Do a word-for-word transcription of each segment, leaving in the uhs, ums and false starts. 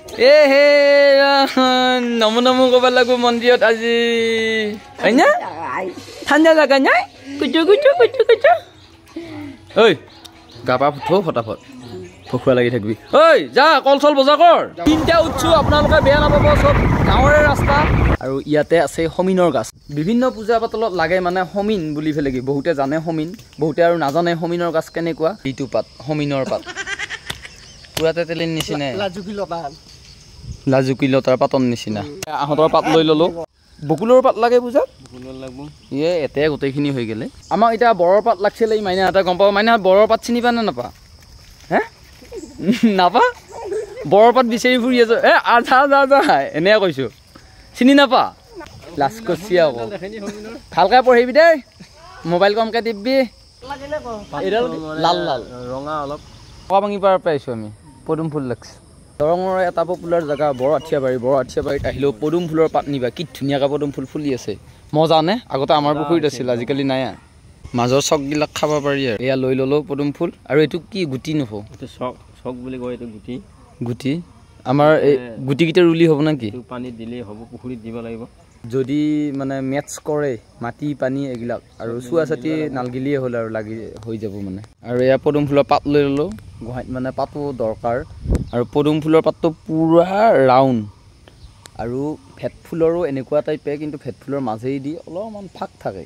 এ হে নমো নমো ক'ব লাগিব মন্দিৰত আজি হয়নে ঠাণ্ডা লগা নাই কুচু কুচু কুচু কুচু ঐ গা পা থ ফটাফট ফখুৱা লাগি থাকিবি ঐ যা কল চল বজা কৰ তিনিটা উঠছো আপোনালোকে বেয়া নাপাব চব গাঁৱৰে ৰাস্তা আৰু ইয়াতে আছে হমিনৰ গাছ বিভিন্ন পূজা পাতলত লাগে মানে হমিন বুলি ফেলেগি বহুতে জানে হমিন বহুতে আৰু নাজানে হমিনৰ গাছ কেনেকুৱা এইটো পাত হমিনৰ পাত পুৰা তেতেলিৰ নিচিনা লাজুকি লতা লাজুকি লতাৰ পাতৰ নিচিনা আহঁতৰ পাত লৈ ল'লো বকুলৰ পাত লাগে পূজাত বকুলৰ লাগব ইয়ে এতে গোটেইখিনি হৈ গ'লে আমাক এতিয়া বৰৰ পাত লাগছিলে এই মাইনা এটা গম পাব মাইনা বৰৰ পাত চিনি পা নে নাপা হে নাপা বৰৰ পাত বিচাৰি ফুৰি আছো এ আধা যা যা এনে কৈছোঁ চিনি নাপা লাজ কৰছি আকৌ ভালকৈ পঢ়িবি দেই মোবাইল কমকৈ টিপবি লাল লাল ৰঙা অলপ পকা ভাঙি পাৰ পাইছোঁ আমি পদুম ফুল লাগছে দৰঙৰ এটা পপুলাৰ জেগা বৰ আঠিয়াবাৰী বৰ আঠিয়াবাৰীত আহিলেও পদুম ফুলৰ পাত নিবা কি ধুনীয়াকৈ পদুম ফুল ফুলি আছে মজা নে আগতে আমাৰ পুখুৰীত আছিল আজিকালি নাই মাজৰ চকবিলাক খাব পাৰি আৰু এয়া লৈ ল'লোঁ পদুম ফুল আৰু এইটো কি গুটি নহ'ব চক চক বুলি কয় এইটো গুটি গুটি আমাৰ এই গুটিকেইটা ৰুলি হ'ব নেকি পানীত দিলেই হ'ব পুখুৰীত দিব লাগিব যদি মানে মেটছ কৰে মাটি পানী এইবিলাক আৰু চুৱা চাটি নালগিলিয়ে হ'ল আৰু লাগি হৈ যাব মানে আৰু এয়া পদুম ফুলৰ পাত লৈ ল'লোঁ গুৱাহাটীত মানে পাতো দৰকাৰ আৰু পদুম ফুলৰ পাতটো পুৰা ৰাউণ্ড আৰু ভেট ফুলৰো এনেকুৱা টাইপে কিন্তু ভেট ফুলৰ মাজেদি অলপমান ফাক থাকে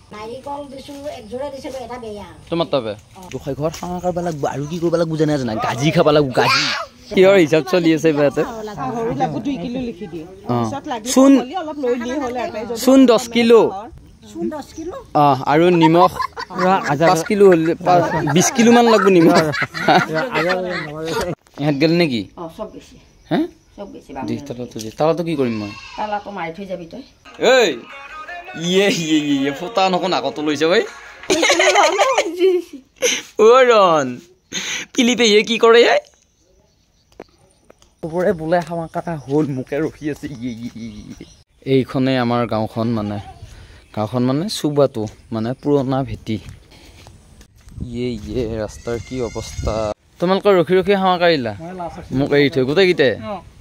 তোমাৰ তাপে গোসাঁই ঘৰত খানা খাব লাগিব আৰু কি কৰিব লাগিব জানে জানা গাজি খাব লাগিব গাজি কিহৰ হিচাপ চলি আছে ইয়াতে চূণ চূণ দহ কিলো অঁ আৰু নিমখ পাঁচ কিলো হ'লে বিছ কিলোমান লাগিব নিমখ ইহঁত গ'ল নেকি হে তালাটো কি কৰিম মই তালাটো মাৰি থৈ যাবি তই ঐ ইয়ে ইয়ে ইয়ে ফুটা নকোন আগতো লৈছে ঐ অ' ৰণ পিলি পেহীয়ে কি কৰে চবৰে বোলে হাৱা কাটা হ'ল মোকে ৰখি আছে ইয়ে ইয়ে এইখনেই আমাৰ গাঁওখন মানে গাঁওখন মানে চুবাটো মানে পুৰণা ভেটি ইয়ে ইয়ে ৰাস্তাৰ কি অৱস্থা তোমালোকে ৰখি ৰখি হাৱা কাঢ়িলা মোক এৰি থৈ গোটেইকেইটাই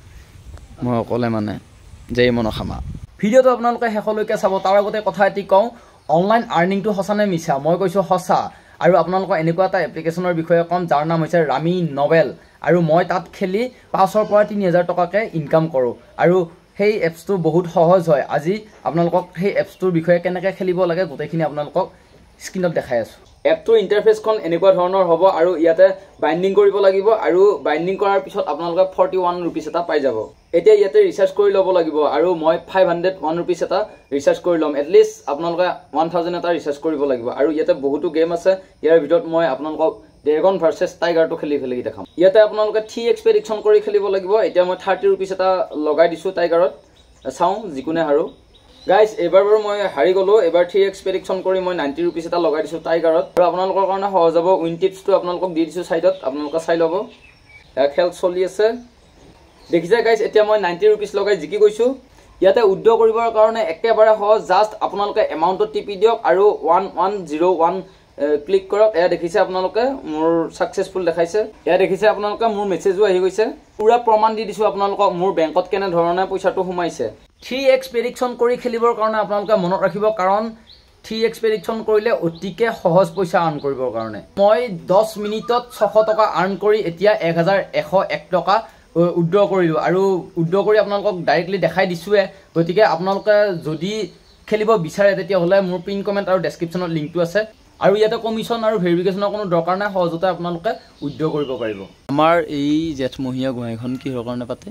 মই অকলে মানে যে মন খামা ভিডিঅ'টো আপোনালোকে শেষলৈকে চাব তাৰ আগতে কথা এটি কওঁ অনলাইন আৰ্নিংটো সঁচা নে মিছা মই কৈছোঁ সঁচা আৰু আপোনালোকৰ এনেকুৱা এটা এপ্লিকেশ্যনৰ বিষয়ে ক'ম যাৰ নাম হৈছে ৰামি নভেল আৰু মই তাত খেলি পাঁচৰ পৰা তিনি হাজাৰ টকাকৈ ইনকাম কৰোঁ আৰু সেই এপছটো বহুত সহজ হয় আজি আপোনালোকক সেই এপছটোৰ বিষয়ে কেনেকৈ খেলিব লাগে গোটেইখিনি আপোনালোকক স্ক্ৰীণত দেখাই আছোঁ এপটোৰ ইণ্টাৰফেচখন এনেকুৱা ধৰণৰ হ'ব আৰু ইয়াতে বাইণ্ডিং কৰিব লাগিব আৰু বাইণ্ডিং কৰাৰ পিছত আপোনালোকে ফৰ্টি ওৱান ৰুপিজ এটা পাই যাব এতিয়া ইয়াতে ৰিচাৰ্জ কৰি ল'ব লাগিব আৰু মই ফাইভ হাণ্ড্ৰেড ওৱান ৰুপিজ এটা ৰিচাৰ্জ কৰি ল'ম এটলিষ্ট আপোনালোকে ওৱান থাউজেণ্ড এটা ৰিচাৰ্জ কৰিব লাগিব আৰু ইয়াতে বহুতো গেম আছে ইয়াৰ ভিতৰত মই আপোনালোকক ড্ৰেগন ভাৰ্চেছ টাইগাৰটো খেলি খেলি দেখাম ইয়াতে আপোনালোকে থ্ৰী এক্সপেডিশ্যন কৰি খেলিব লাগিব এতিয়া মই থাৰ্টি ৰুপিজ এটা লগাই দিছোঁ টাইগাৰত চাওঁ যিকোনে হাৰোঁ গাইজ এইবাৰ বাৰু মই হাৰি গ'লোঁ এইবাৰ থ্ৰী এক্সপেডিশ্যন কৰি মই নাইণ্টি ৰুপিজ এটা লগাই দিছোঁ টাইগাৰত আৰু আপোনালোকৰ কাৰণে সহজ হ'ব উইন টিপছটো আপোনালোকক দি দিছোঁ ছাইডত আপোনালোকে চাই ল'ব খেল চলি আছে দেখিছে গাইজ এতিয়া মই নাইণ্টি ৰুপিজ লগাই জিকি গৈছোঁ ইয়াতে উইথড্ৰ কৰিবৰ কাৰণে একেবাৰে সহজ জাষ্ট আপোনালোকে এমাউণ্টত টিপি দিয়ক আৰু one one zero' one click কৰক এয়া দেখিছে আপোনালোকে মোৰ ছাকচেছফুল দেখাইছে এয়া দেখিছে আপোনালোকে মোৰ মেছেজো আহি গৈছে পুৰা প্ৰমাণ দি দিছোঁ আপোনালোকক মোৰ বেংকত কেনেধৰণে পইচাটো সোমাইছে থ্ৰী এক্সপেডিশ্যন কৰি খেলিবৰ কাৰণে আপোনালোকে মনত ৰাখিব কাৰণ থ্ৰী এক্সপেডিশ্যন কৰিলে অতিকে সহজ পইচা আৰ্ণ কৰিবৰ কাৰণে মই দহ মিনিটত ছশ টকা আৰ্ণ কৰি এতিয়া এক হাজাৰ এশ এক টকা উইথড্ৰ কৰিলোঁ আৰু উইথড্ৰ কৰি আপোনালোকক ডাইৰেক্টলি দেখাই দিছোঁৱে গতিকে আপোনালোকে যদি খেলিব বিচাৰে তেতিয়াহ'লে মোৰ পিন কমেণ্ট আৰু ডেছক্ৰিপশ্যনত লিংকটো আছে আৰু ইয়াতে কমিশ্যন আৰু ভেৰিফিকেশ্যনৰ কোনো দৰকাৰ নাই সহজতে আপোনালোকে উইথড্ৰ কৰিব পাৰিব আমাৰ এই জেঠমহীয়া গোহাঁইখন কিহৰ কাৰণে পাতে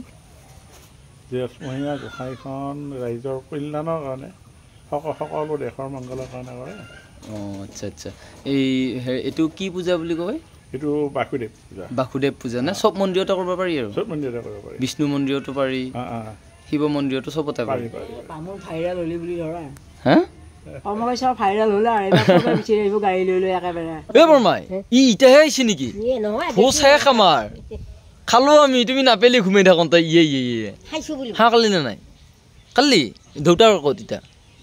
জেঠমহীয়া গোসাঁইখন ৰাইজৰ কল্যাণৰ কাৰণে সকলো দেশৰ মংগলৰ কাৰণে কৰে অঁ আচ্ছা আচ্ছা এই এইটো কি পূজা বুলি কয় এইটো বাসুদেৱ পূজা বাসুদেৱ পূজা নে চব মন্দিৰতে কৰিব পাৰি আৰু চব মন্দিৰতে কৰিব পাৰি বিষ্ণু মন্দিৰতো পাৰি শিৱ মন্দিৰতো চবতে পাৰি ভাইৰেল হ'লি বুলি ধৰা হা অমাৱস্যা ভাইৰেল হ'লে আৰু এবাৰ বিচাৰি আহিব গাড়ী লৈ লৈ একেবাৰে এই বৰমাই ই ইটাহে আহিছে নেকি ভোজ শেষ আমাৰ খালো আমি তুমি নাপেলি ঘুমাই থাকোঁ তাই ইয়ে ইয়ে ইয়ে হাঁহ কালি নে নাই কালি দেউতাৰ ক'ত এতিয়া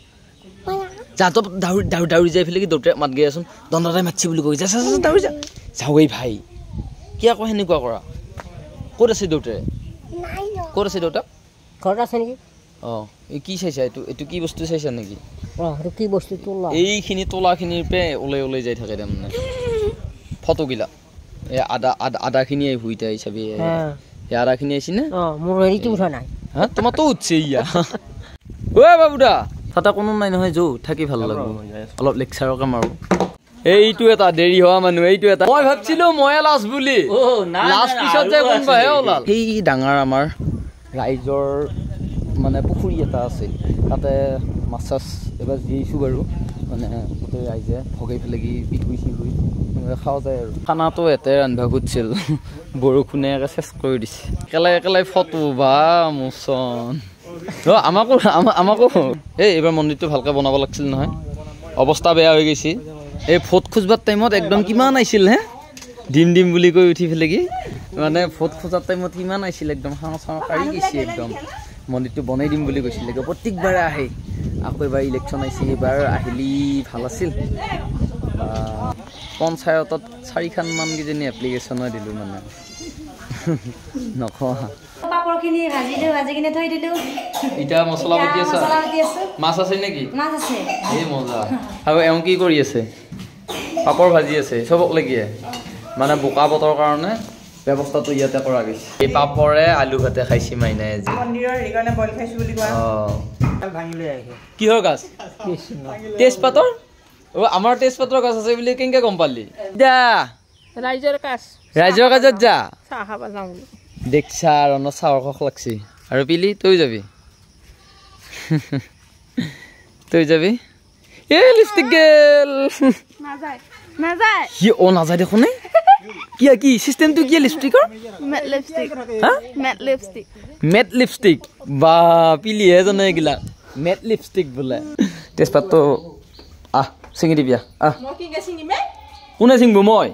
যাতো দাউৰি দাউৰি দাউৰি যাই ফেলে কি দেউতাই মাত গৈ আছোন দণ্ডাই মাতছি বুলি কৈ যা দাউৰি যা যাওঁগৈ ভাই কি আকৌ সেনেকুৱা কৰা ক'ত আছে দেউতাই ক'ত আছে দেউতা ঘৰত আছে নেকি অঁ এই কি চাইছা এইটো এইটো কি বস্তু চাইছা নেকি অঁ সেইটো কি বস্তু তোলা এইখিনি তোলাখিনিৰ পৰা ওলাই ওলাই যাই থাকে তাৰমানে ফটোগিলা এই আদা আদা আদাখিনি আহি শুইতে হিচাপে এই আদাখিনি আহিছে নে অঁ মোৰ হেৰিটো উঠা নাই হা তোমাৰতো উঠছে ইয়া ঐ বাবুদা তাতে কোনো নাই নহয় যৌ থাকি ভাল লাগিব অলপ লেকচাৰৰ কাম আৰু এইটো এটা দেৰি হোৱা মানুহ এইটো এটা মই ভাবছিলো ময়ে লাজ বুলি লাজ পিছত যে কোনোবাহে ওলাল সেই ডাঙৰ আমাৰ ৰাইজৰ মানে পুখুৰী এটা আছে তাতে মাছ চাছ এবাৰ জীয়াইছোঁ বাৰু মানে গোটেই ৰাইজে ভগাই পেলাই কি পিঠুই চিহুই খাওঁ যায় আৰু খানাটো এতে ৰান্ধিব খুজিছিল বৰষুণে একে চেচ কৰি দিছে একেলাই একেলাই ফটো বা মোচন অ' আমাকো আমাকো এই এইবাৰ মন্দিৰটো ভালকৈ বনাব লাগিছিল নহয় অৱস্থা বেয়া হৈ গৈছে এই ভোট খোজবাৰ টাইমত একদম কিমান আহিছিল হে ডিম ডিম বুলি কৈ উঠি পেলাই কি মানে ভোট খোজাৰ টাইমত কিমান আহিছিল একদম হাঁহ চাহ কাঢ়ি গৈছে একদম মন্দিৰটো বনাই দিম বুলি কৈছিলে প্ৰত্যেকবাৰে আহে আকৌ এবাৰ ইলেকশ্যন আহিছে এইবাৰ আহিলি ভাল আছিল পঞ্চায়তত চাৰিখনমান কিজানি এপ্লিকেশ্যনো দিলোঁ মানে নকওঁ পাপৰখিনি ভাজিলোঁ ভাজি কিনে থৈ দিলোঁ এতিয়া মছলা বটি আছা মছলা বটি আছোঁ মাছ আছে নেকি মাছ আছে এই মজা আৰু এওঁ কি কৰি আছে পাপৰ ভাজি আছে চবক লাগিয়ে মানে বোকা বতৰ কাৰণে ব্যৱস্থাটো ইয়াতে কৰা গৈছে এই পাপৰে আলু ভাতে খাইছি মাইনাই আজি মন্দিৰৰ সেইকাৰণে বইল খাইছোঁ বুলি কোৱা অঁ কিহৰ গাছ তেজপাতৰ অ' আমাৰ তেজপাতৰ গাছ আছে বুলি কেনেকৈ গম পালি যা ৰাইজৰ কাজ ৰাইজৰ কাজত যা চাহ খাব যাওঁ দেখছা ৰণ চাহৰ খখ লাগছি আৰু পিলি তই যাবি তই যাবি এই লিপষ্টিক গেল নাযায় নাযায় কি অ' নাযায় দেখোন কিয়া কি চিষ্টেমটো কি লিপষ্টিকৰ মেট লিপষ্টিক হা মেট লিপষ্টিক মেট লিপষ্টিক বা পিলিহে জানে এইগিলা মেট লিপষ্টিক বোলে তেজপাতটো আহ চিঙি দিবি আহ কোনে চিঙব মই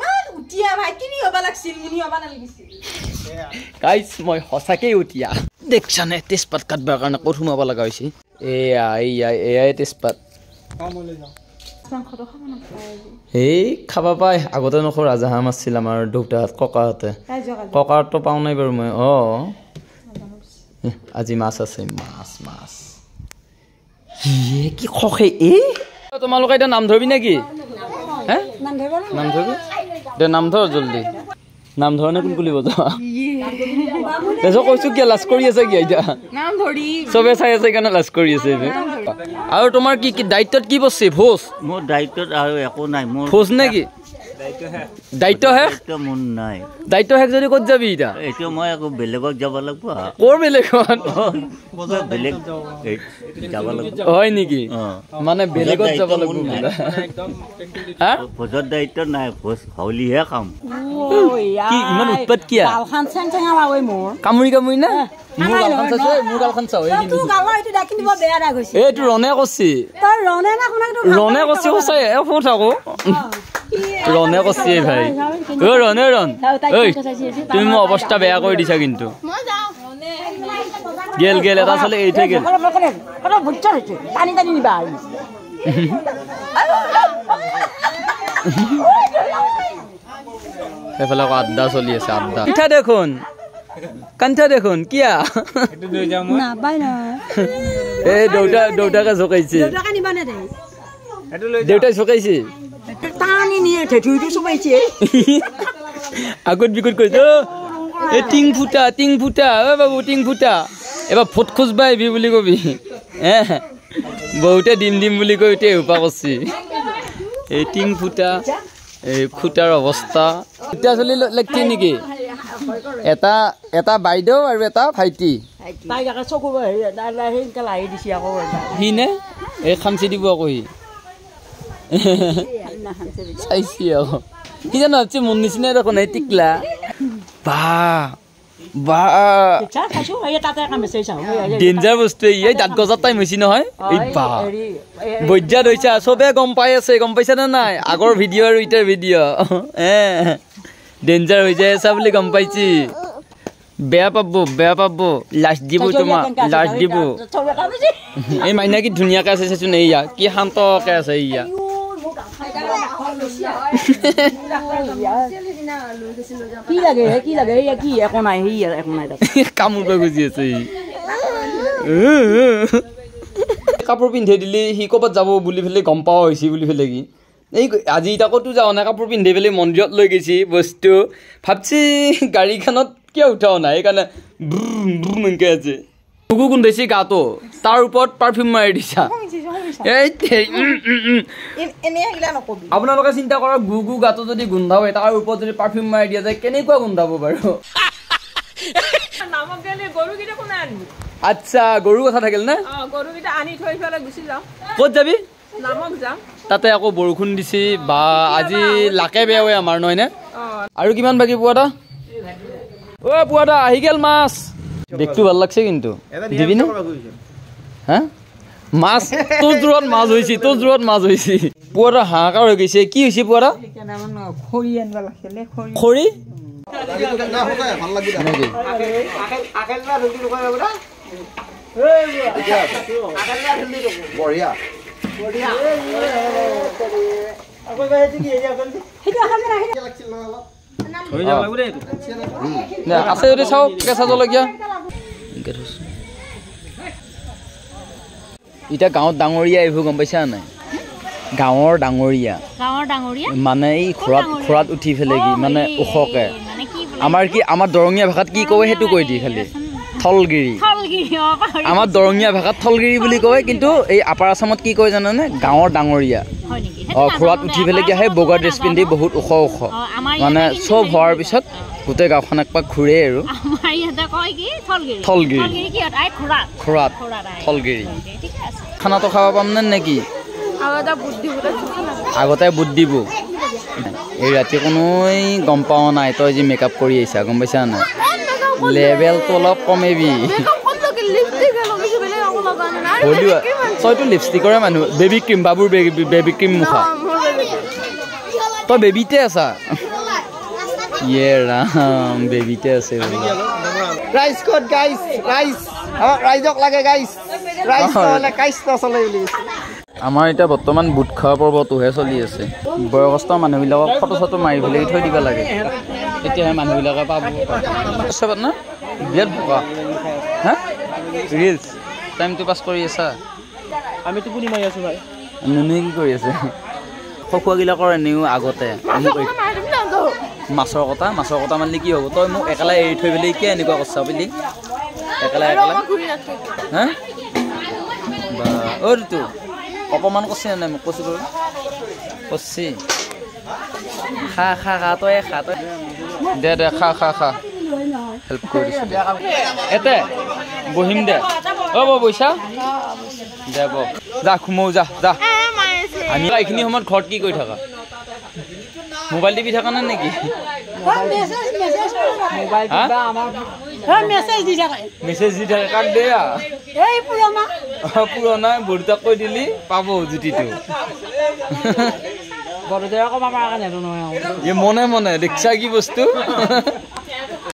গাইছ মই সঁচাকেই উঠিয়া দেখছানে তেজপাত কাটবাৰ কাৰণে ক'ত সোমাব লগা হৈছে এয়া এয়া এয়াই তেজপাত এই খাবা পাই আগতে নকওঁ ৰাজাহাঁহ মাছিল আমাৰ দেউতাহঁত ককাহঁতে ককাহঁততো পাওঁ নাই বাৰু মই অঁ আজি মাছ আছে মাছ মাছ কি খখে এই তোমালোকে এতিয়া নাম ধৰবি নেকি হে নাম ধৰবি দে নাম ধৰ জলদি নাম ধৰণে কোন কুলিব যোৱা তাৰপিছত কৈছো কিয় লাজ কৰি আছে কিয় এতিয়া চবে চাই আছে কাৰণে লাজ কৰি আছে আৰু তোমাৰ কি কি দায়িত্বত কি বস্তু ভোজ মোৰ দায়িত্বত আৰু একো নাই মোৰ ভোজ নেকি দায়িত্ব শেষ মোৰ নাই দায়িত্ব শেষ যদি ক'ত যাবি এতিয়া এইটো মই আকৌ বেলেগত যাব লাগিব ক'ৰ বেলেগত বেলেগ যাব লাগিব হয় নেকি মানে বেলেগত যাব লাগিব হা ভোজৰ দায়িত্ব নাই ভোজ হলিহে কাম কি ইমান উৎপাত কিয়া কামুৰি কামুৰি না মোৰ গালখন চাইছে মোৰ গালখন চাও এইটো ৰনে কৈছি ৰনে কৈছি সঁচাই ফোন থাকো ৰনে কৈছি ভাই অ ৰনে ৰন ঐ তুমি মোৰ অৱস্থা বেয়া কৰি দিছা কিন্তু গেল গেল এটা চালে এই থৈ গেল সেইফালে আকৌ আড্ডা চলি আছে আড্ডা পিঠা দেখোন কাঞ্চা দেখোন কিয়া এই দেউতা দেউতাকে জোকাইছে দেউতাই জোকাইছে আগত বিকট কৰিছে এই টিং ফুটা টিং ফুটা অ বাবু টিং ফুটা এবাৰ ভোট খোজবা আহিবি বুলি কবি হে বহুতে দিম দিম বুলি কৈ এতিয়া উপা কৰছি এই টিং ফুটা এই খুটাৰ অৱস্থা এতিয়া চলি লাগছি নেকি এটা এটা বাইদেউ আৰু এটা ভাইটি সি নে এই খামচি দিব আকৌ সি চাইছি আকৌ সি জানো ভাবছি মোৰ নিচিনাই দেখোন এই টিকলা বা বা ডেঞ্জাৰ বস্তু এই দাঁত গজাৰ টাইম হৈছে নহয় এই বা বৈদ্যাত হৈছে চবে গম পাই আছে গম পাইছা নে নাই আগৰ ভিডিঅ' আৰু এতিয়াৰ ভিডিঅ' এ ডেঞ্জাৰ হৈ যায় আছা বুলি গম পাইছি বেয়া পাব বেয়া পাব লাষ্ট দিব তোমাক লাষ্ট দিব এই মাইনা কি ধুনীয়াকে আছে চাইছোন এইয়া কি শান্তকে আছে ইয়া কি লাগে কি লাগে এয়া কি একো নাই সি একো নাই কামোৰ পৰা গুজি আছে কাপোৰ পিন্ধাই দিলে সি ক'ৰবাত যাব বুলি পেলাই গম পোৱা হৈছে বুলি পেলাই কি এই আজি তাকতো যাওঁ নাই কাপোৰ পিন্ধাই পেলাই মন্দিৰত লৈ গৈছি বস্তু ভাবছি গাড়ীখনত কিয় উঠাও নাই সেইকাৰণে এনেকৈ আছে গুগু গোন্ধাইছি গাটো তাৰ ওপৰত পাৰফিউম মাৰি দিছা আপোনালোকে চিন্তা কৰক গুগু গাটো যদি গোন্ধাব তাৰ ওপৰত যদি পাৰফিউম মাৰি দিয়া যায় কেনেকুৱা গোন্ধাব বাৰু আচ্ছা গৰু কথা থাকিল না ক'ত যাবি তাতে আকৌ বৰষুণ দিছি বা আজি লাকে বেয়া হয় আমাৰ নহয় নে আৰু কিমান বাকী পুৱাটা অ পুৱাটা আহি গেল মাছ দেখতো ভাল লাগছে কিন্তু দিবি নে হা মাছ তোৰ দূৰত মাছ হৈছে তোৰ দূৰত মাছ হৈছে পুৱাটা হাহাকাৰ হৈ গৈছে কি হৈছে পুৱাটা খৰি আনিব লাগিছিলে খৰি আছে যদি চাওক কেঁচা জলকীয়া এতিয়া গাঁৱত ডাঙৰীয়া এইবোৰ গম পাইছা নাই গাঁৱৰ ডাঙৰীয়া মানে এই খোৰাত খোৰাত উঠি পেলাই কি মানে ওখকে আমাৰ কি আমাৰ দৰঙীয়া ভাষাত কি কয় সেইটো কৈ দিয়ে খালি থলগিৰি আমাৰ দৰঙীয়া ভাষাত থলগিৰি বুলি কয় কিন্তু এই আপাৰ আছামত কি কয় জানানে গাঁৱৰ ডাঙৰীয়া অঁ খোৰাত উঠি পেলাই কি আহে বগা ড্ৰেছ পিন্ধি বহুত ওখ ওখ মানে চব হোৱাৰ পিছত গোটেই গাঁওখন একপাক ঘূৰে আৰু থলগিৰি খোৰাত থলগিৰি খানাটো খাব পাম নে নেকি আগতে বুট দিব এই ৰাতি কোনোই গম পাওঁ নাই তই যি মেকআপ কৰি আহিছা গম পাইছা নাই লেভেলটো অলপ কমেবি হ'লেও তইতো লিপষ্টিকৰে মানুহ বেবী ক্ৰীম বাবুৰ বেবী ক্ৰীম মুখা তই বেবীতে আছা ইয়ে ৰাম বেবীতে আছে ৰাইজ ক'ত গাইছ ৰাইজ আমাক ৰাইজক লাগে গাইছ ৰাইজ নহ'লে কাইছ নচলে বুলি আমাৰ এতিয়া বৰ্তমান বুট খোৱা পৰ্বটোহে চলি আছে বয়সস্থ মানুহবিলাকক ফটো চটো মাৰি পেলাই থৈ দিব লাগে তেতিয়াহে মানুহবিলাকে পাব না বিৰাট বোকা হা ৰিলছ টাইমটো পাছ কৰি আছা আমি টোপনি মাৰি আছোঁ ভাই নুনুৱে কি কৰি আছে খকুৱাগিলাকৰ এনেও আগতে মাছৰ কথা মাছৰ কথা মানিলে কি হ'ব তই মোক একেলাই এৰি থৈ পেলাই কিয় এনেকুৱা কৈছা বুলি একেলাই একেলাই হা বা অ' ঋতু অপমান কৰিছে নাই মোক কৈছোঁ বাৰু কৰিছে খা খা খা তই খা তই দে দে খা খা খা হেল্প কৰি দিছোঁ দে এতে বহিম দে অ' বৌ বৈছা দে বৌ যা সোমাও যা যা আমি এইখিনি সময়ত ঘৰত কি কৰি থাকা মোবাইল টিপি থাকা নাই নেকি মেছেজ দি থাকে কাক দে পুৰণা বৰতাক কৈ দিলি পাব জুতিটো মনে মনে দেখিছা কি বস্তু